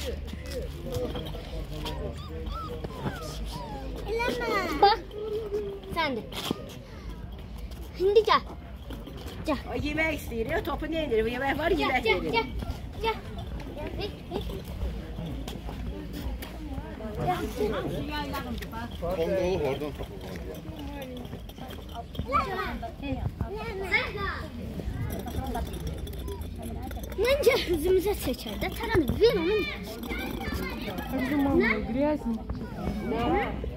Bak. Sen de. Şimdi gel. Gel. O yemek istiyor, topu ne indir? Yemek var, yemek Gel, verir. gel. Gel. Onda olur, oradan topu var. Bence hızımıza seçer de taranı ver onu. Hadi zaman giriyorsun. Ne?